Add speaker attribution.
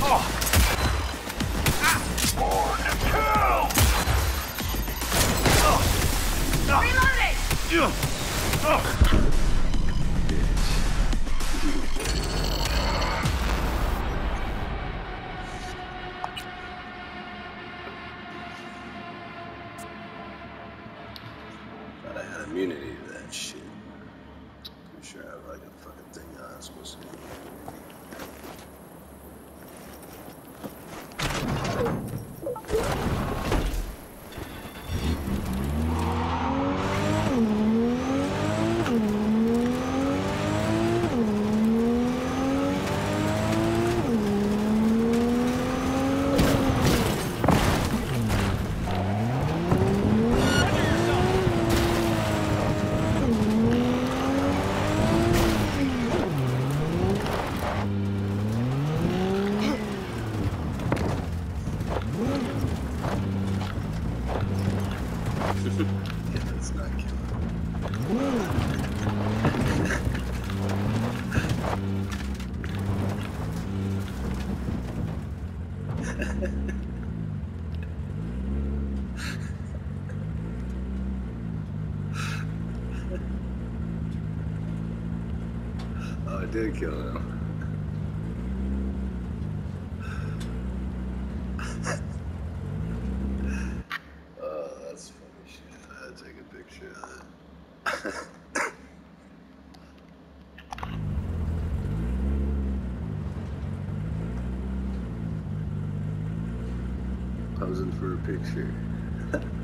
Speaker 1: Born to kill!
Speaker 2: Reloading!
Speaker 3: Thought I had immunity to that shit. Pretty sure I have like a fucking thing I'm supposed to do. Yeah, that's not Oh, I did kill him. Oh, that's funny shit. I had to take a picture of it. Posing for a picture.